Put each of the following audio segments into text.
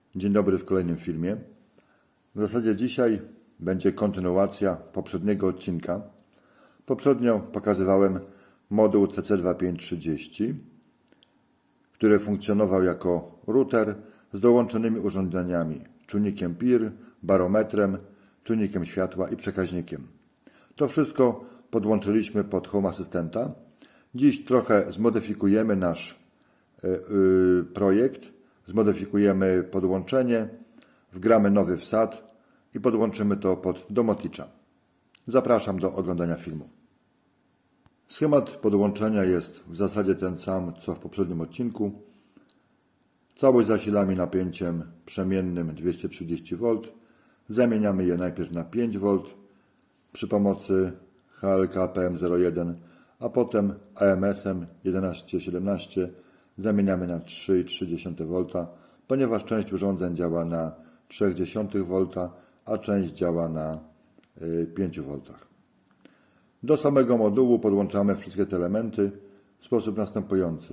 Dzień dobry w kolejnym filmie. W zasadzie dzisiaj będzie kontynuacja poprzedniego odcinka. Poprzednio pokazywałem moduł CC2530, który funkcjonował jako router z dołączonymi urządzeniami, czujnikiem PIR, barometrem, czujnikiem światła i przekaźnikiem. To wszystko podłączyliśmy pod Home Assistanta. Dziś trochę zmodyfikujemy nasz projekt, zmodyfikujemy podłączenie, wgramy nowy wsad i podłączymy to pod domotycza. Zapraszam do oglądania filmu. Schemat podłączenia jest w zasadzie ten sam, co w poprzednim odcinku. Całość zasilamy napięciem przemiennym 230V. Zamieniamy je najpierw na 5V przy pomocy HLK PM01, a potem AMS-em 1117 zamieniamy na 3,3V, ponieważ część urządzeń działa na 0,3V, a część działa na 5V. Do samego modułu podłączamy wszystkie te elementy w sposób następujący.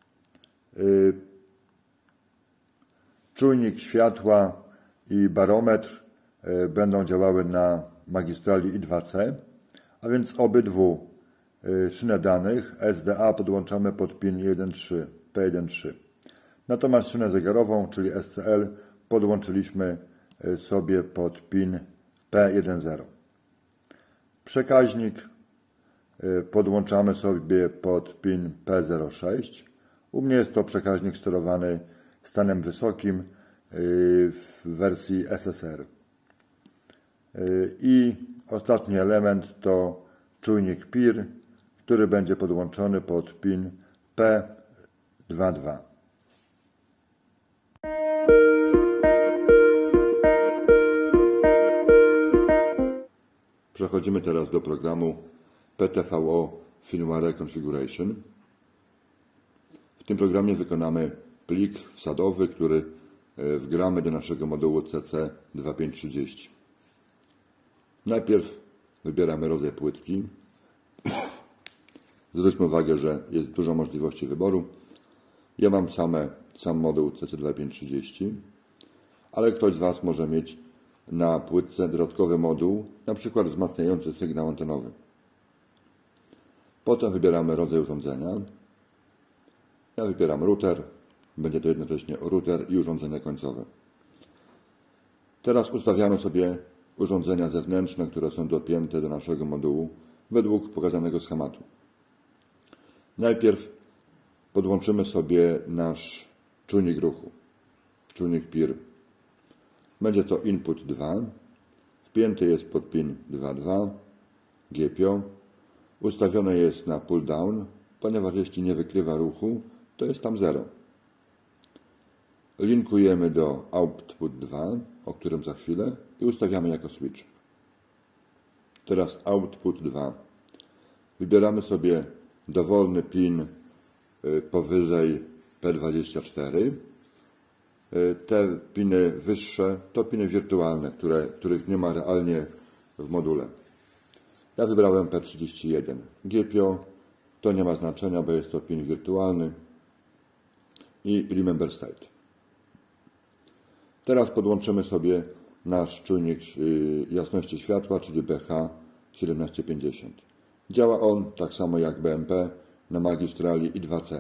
Czujnik światła i barometr będą działały na magistrali I2C, a więc obydwu szynę danych SDA podłączamy pod pin 1.3, P1.3. Natomiast szynę zegarową, czyli SCL, podłączyliśmy sobie pod pin P1.0. Przekaźnik podłączamy sobie pod pin P06. U mnie jest to przekaźnik sterowany stanem wysokim w wersji SSR. I ostatni element to czujnik PIR, który będzie podłączony pod pin P2.2. Przechodzimy teraz do programu PTVO Firmware Configuration. W tym programie wykonamy plik wsadowy, który wgramy do naszego modułu CC2530. Najpierw wybieramy rodzaj płytki. Zwróćmy uwagę, że jest dużo możliwości wyboru. Ja mam sam moduł CC2530, ale ktoś z Was może mieć na płytce dodatkowy moduł, na przykład wzmacniający sygnał antenowy. Potem wybieramy rodzaj urządzenia. Ja wybieram router. Będzie to jednocześnie router i urządzenie końcowe. Teraz ustawiamy sobie urządzenia zewnętrzne, które są dopięte do naszego modułu według pokazanego schematu. Najpierw podłączymy sobie nasz czujnik ruchu, czujnik PIR. Będzie to input 2, wpięty jest pod pin 2.2, GPIO, ustawione jest na pull down, ponieważ jeśli nie wykrywa ruchu, to jest tam 0. Linkujemy do output 2, o którym za chwilę, i ustawiamy jako switch. Teraz output 2. Wybieramy sobie dowolny pin powyżej P24. Te piny wyższe to piny wirtualne, których nie ma realnie w module. Ja wybrałem P31. GPIO to nie ma znaczenia, bo jest to pin wirtualny. I remember state. Teraz podłączymy sobie nasz czujnik jasności światła, czyli BH1750. Działa on tak samo jak BMP na magistrali I2C.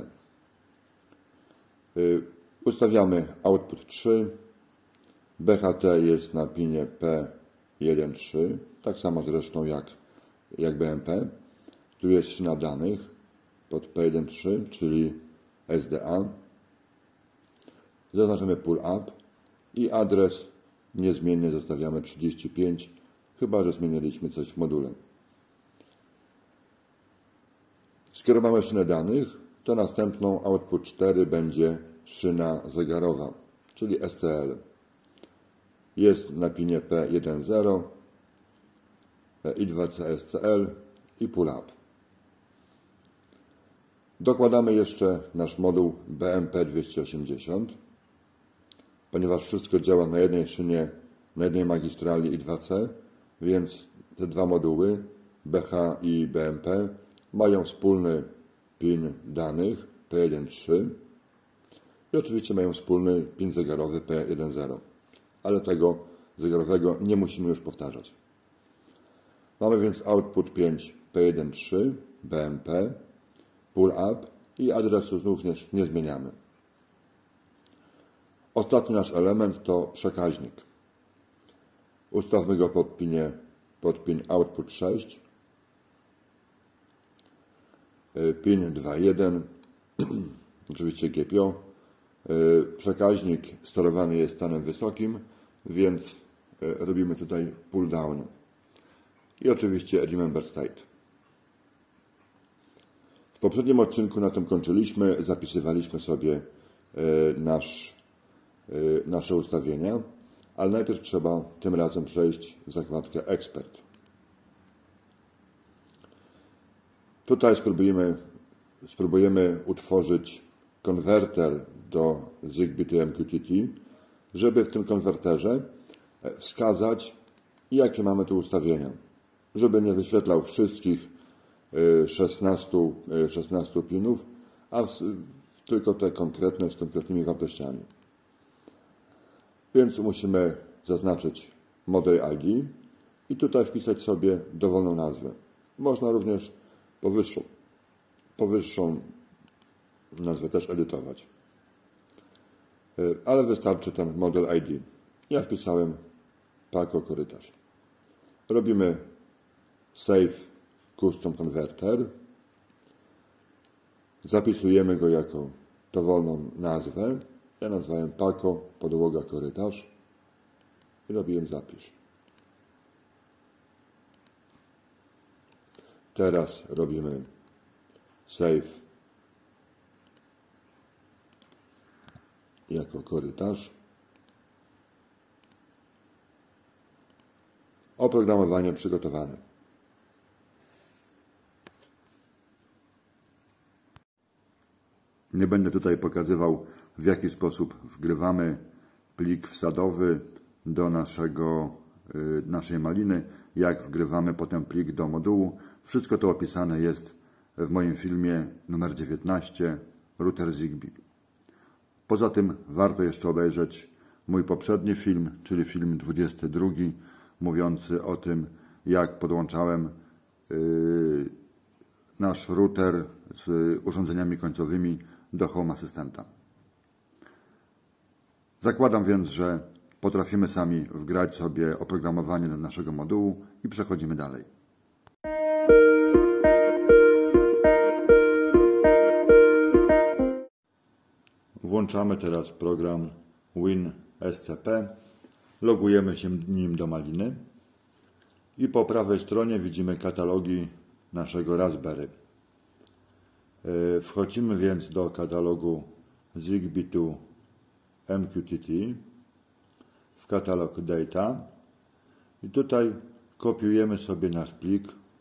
Ustawiamy output 3. BHT jest na pinie P1.3, tak samo zresztą jak BMP. Tu jest szyna danych pod P1.3, czyli SDA. Zaznaczamy pull up i adres niezmiennie zostawiamy 35, chyba że zmieniliśmy coś w module. Skierowamy szynę danych, to następną output 4 będzie szyna zegarowa, czyli SCL. Jest na pinie P1.0, I2C SCL i pull up. Dokładamy jeszcze nasz moduł BMP280, ponieważ wszystko działa na jednej szynie, na jednej magistrali I2C, więc te dwa moduły, BH i BMP, mają wspólny pin danych P1.3 i oczywiście mają wspólny pin zegarowy P10, ale tego zegarowego nie musimy już powtarzać. Mamy więc output 5 P13 BMP, pull up i adresu również nie zmieniamy. Ostatni nasz element to przekaźnik. Ustawmy go pod pin output 6, pin 2.1, oczywiście GPIO. Przekaźnik sterowany jest stanem wysokim, więc robimy tutaj pull down. I oczywiście remember state. W poprzednim odcinku na tym kończyliśmy, zapisywaliśmy sobie nasze ustawienia, ale najpierw trzeba tym razem przejść w zakładkę Expert. Tutaj spróbujemy utworzyć konwerter do Zigbee to MQTT, żeby w tym konwerterze wskazać, jakie mamy tu ustawienia, żeby nie wyświetlał wszystkich 16 pinów, a tylko te konkretne z konkretnymi wartościami. Więc musimy zaznaczyć Model ID i tutaj wpisać sobie dowolną nazwę. Można również powyższą nazwę też edytować. Ale wystarczy ten Model ID. Ja wpisałem Paco korytarz. Robimy Save Custom Converter. Zapisujemy go jako dowolną nazwę. Ja nazwałem Paco podłoga korytarz i robiłem zapisz. Teraz robimy Save jako korytarz. Oprogramowanie przygotowane. Nie będę tutaj pokazywał, w jaki sposób wgrywamy plik wsadowy do naszej maliny, jak wgrywamy potem plik do modułu. Wszystko to opisane jest w moim filmie numer 19, router Zigbee. Poza tym warto jeszcze obejrzeć mój poprzedni film, czyli film 22, mówiący o tym, jak podłączałem nasz router z urządzeniami końcowymi do Home Assistanta. Zakładam więc, że potrafimy sami wgrać sobie oprogramowanie do naszego modułu i przechodzimy dalej. Włączamy teraz program WinSCP, logujemy się nim do maliny i po prawej stronie widzimy katalogi naszego Raspberry. Wchodzimy więc do katalogu Zigbee to MQTT, w katalog Data i tutaj kopiujemy sobie nasz plik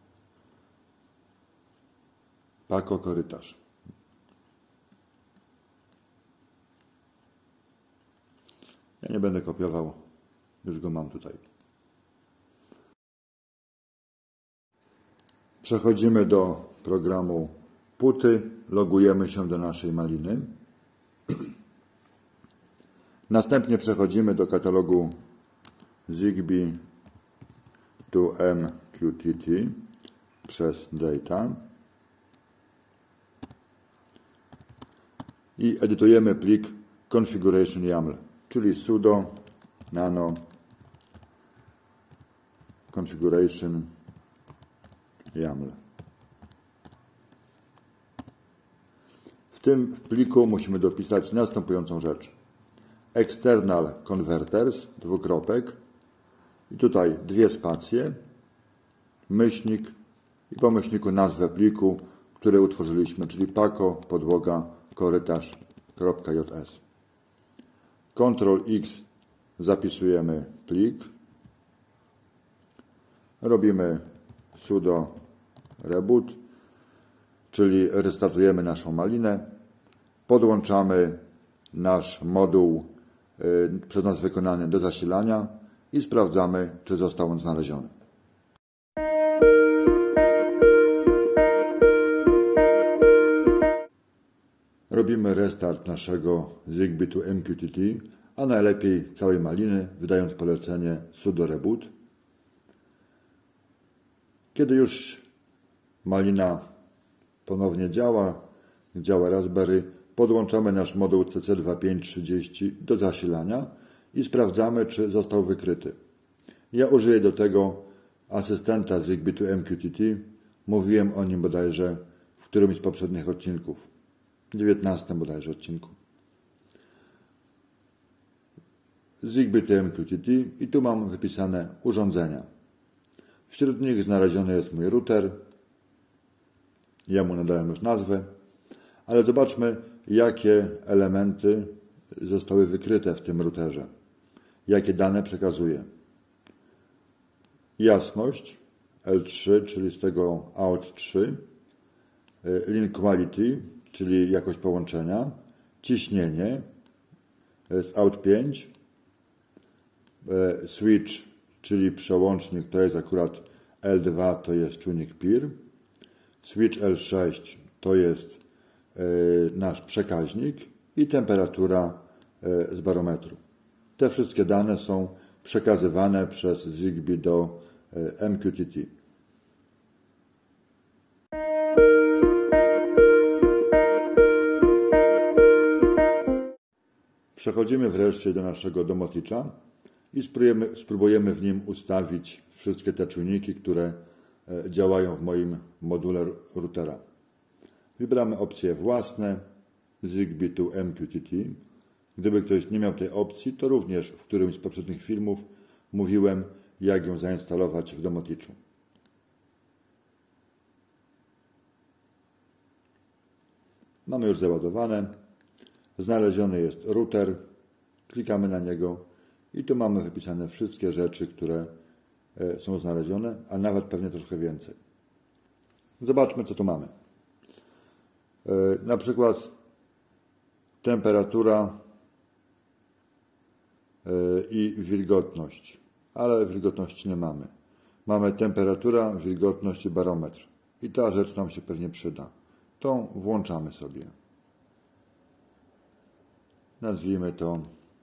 Paco korytarz. Ja nie będę kopiował, już go mam tutaj. Przechodzimy do programu PuTTY, logujemy się do naszej maliny. Następnie przechodzimy do katalogu Zigbee to MQTT przez Data i edytujemy plik configuration YAML, czyli sudo nano configuration YAML. W tym pliku musimy dopisać następującą rzecz. External converters, dwukropek i tutaj dwie spacje, myślnik i po myślniku nazwę pliku, który utworzyliśmy, czyli Paco podłoga korytarz.js. Ctrl X zapisujemy plik, robimy sudo reboot, czyli restartujemy naszą malinę, podłączamy nasz moduł przez nas wykonany do zasilania i sprawdzamy, czy został on znaleziony. zrobimy restart naszego Zigbee to MQTT, a najlepiej całej maliny, wydając polecenie sudo reboot. Kiedy już malina ponownie działa Raspberry, podłączamy nasz moduł CC2530 do zasilania i sprawdzamy, czy został wykryty. Ja użyję do tego asystenta Zigbee to MQTT. Mówiłem o nim bodajże w którymś z poprzednich odcinków. 19 bodajże odcinku. Zigbee to MQTT i tu mam wypisane urządzenia. Wśród nich znaleziony jest mój router. Ja mu nadałem już nazwę. Ale zobaczmy, jakie elementy zostały wykryte w tym routerze. Jakie dane przekazuje. Jasność L3, czyli z tego out 3. Link quality, czyli jakość połączenia. Ciśnienie z out 5. Switch, czyli przełącznik, to jest akurat L2, to jest czujnik PIR. Switch L6 to jest nasz przekaźnik i temperatura z barometru. Te wszystkie dane są przekazywane przez Zigbee do MQTT. Przechodzimy wreszcie do naszego domoticza i spróbujemy w nim ustawić wszystkie te czujniki, które działają w moim module routera. Wybieramy opcje własne, Zigbee to MQTT. Gdyby ktoś nie miał tej opcji, to również w którymś z poprzednich filmów mówiłem, jak ją zainstalować w domoticzu. Mamy już załadowane. Znaleziony jest router. Klikamy na niego i tu mamy wypisane wszystkie rzeczy, które są znalezione, a nawet pewnie troszkę więcej. Zobaczmy, co tu mamy. Na przykład temperatura i wilgotność, ale wilgotności nie mamy. Mamy temperatura, wilgotność i barometr. I ta rzecz nam się pewnie przyda. Tą włączamy sobie. Nazwijmy to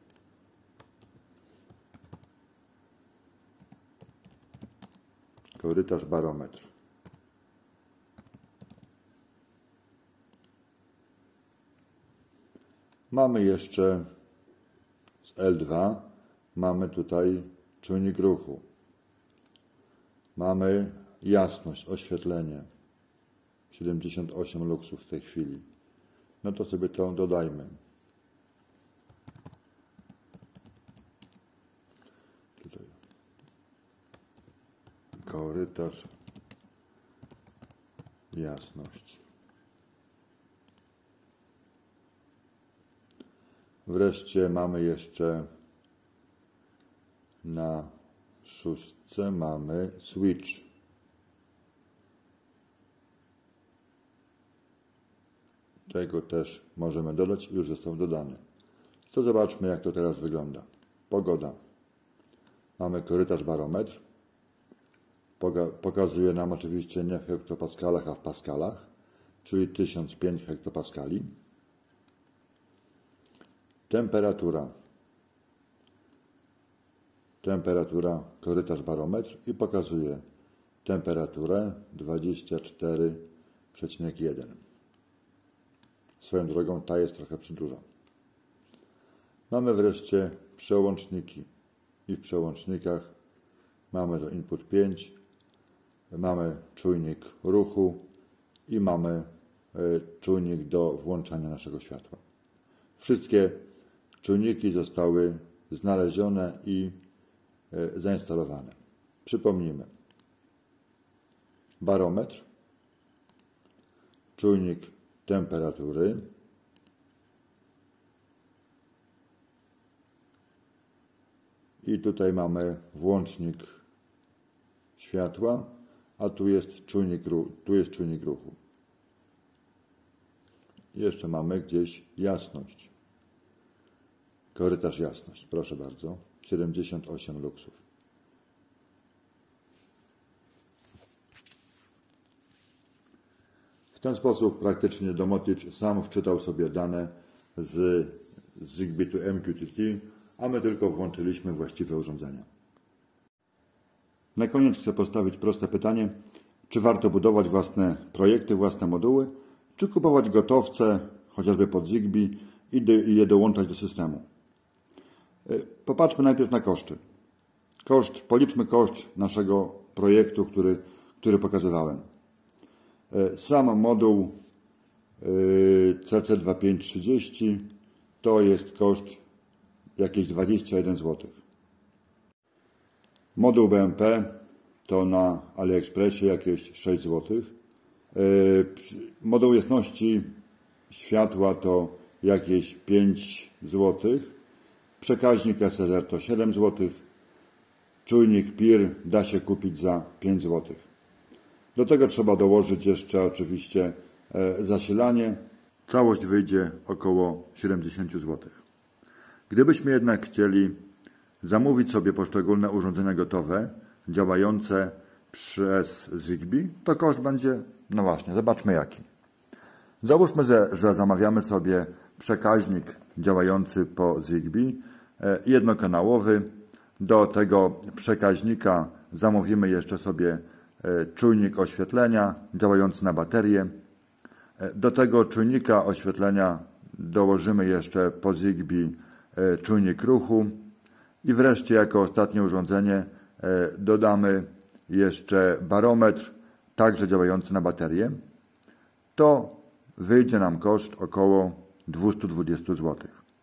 korytarz barometr. Mamy jeszcze z L2, mamy tutaj czujnik ruchu. Mamy jasność, oświetlenie. 78 luksów w tej chwili. No to sobie to dodajmy. Tutaj. Korytarz, jasność. Wreszcie mamy jeszcze na 6 mamy switch. Tego też możemy dodać, już został dodany. To zobaczmy, jak to teraz wygląda. Pogoda. Mamy korytarz barometr. Pokazuje nam oczywiście nie w hektopaskalach, a w paskalach, czyli 1005 hektopaskali. Temperatura. Temperatura, korytarz barometr i pokazuje temperaturę 24,1. Swoją drogą ta jest trochę duża. Mamy wreszcie przełączniki i w przełącznikach mamy do input 5, mamy czujnik ruchu i mamy czujnik do włączania naszego światła. Wszystkie czujniki zostały znalezione i zainstalowane. Przypomnijmy. Barometr, czujnik temperatury, i tutaj mamy włącznik światła, a tu jest czujnik ruchu. Jeszcze mamy gdzieś jasność. Korytarz jasność, proszę bardzo, 78 luksów. ten sposób praktycznie Domoticz sam wczytał sobie dane z Zigbee to MQTT, a my tylko włączyliśmy właściwe urządzenia. Na koniec chcę postawić proste pytanie, czy warto budować własne projekty, własne moduły, czy kupować gotowce, chociażby pod Zigbee i je dołączać do systemu. Popatrzmy najpierw na koszty. Policzmy koszt naszego projektu, który pokazywałem. Sam moduł CC2530 to jest koszt jakieś 21 zł. Moduł BMP to na AliExpressie jakieś 6 zł. Moduł jasności światła to jakieś 5 zł. Przekaźnik SLR to 7 zł. Czujnik PIR da się kupić za 5 zł. Do tego trzeba dołożyć jeszcze oczywiście zasilanie. Całość wyjdzie około 70 zł. Gdybyśmy jednak chcieli zamówić sobie poszczególne urządzenia gotowe, działające przez Zigbee, to koszt będzie, no właśnie, zobaczmy jaki. Załóżmy, że zamawiamy sobie przekaźnik działający po Zigbee, jednokanałowy. Do tego przekaźnika zamówimy jeszcze sobie czujnik oświetlenia działający na baterię. Do tego czujnika oświetlenia dołożymy jeszcze po Zigbee czujnik ruchu i wreszcie jako ostatnie urządzenie dodamy jeszcze barometr, także działający na baterię. To wyjdzie nam koszt około 220 zł.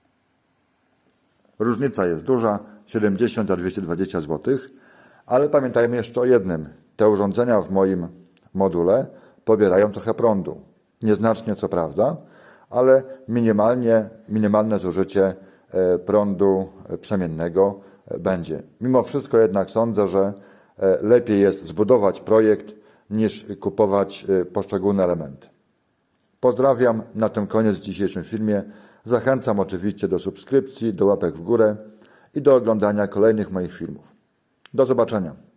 Różnica jest duża, 70 a 220 zł, ale pamiętajmy jeszcze o jednym. Te urządzenia w moim module pobierają trochę prądu. Nieznacznie co prawda, ale minimalne zużycie prądu przemiennego będzie. Mimo wszystko jednak sądzę, że lepiej jest zbudować projekt niż kupować poszczególne elementy. Pozdrawiam, na tym koniec w dzisiejszym filmie. Zachęcam oczywiście do subskrypcji, do łapek w górę i do oglądania kolejnych moich filmów. Do zobaczenia.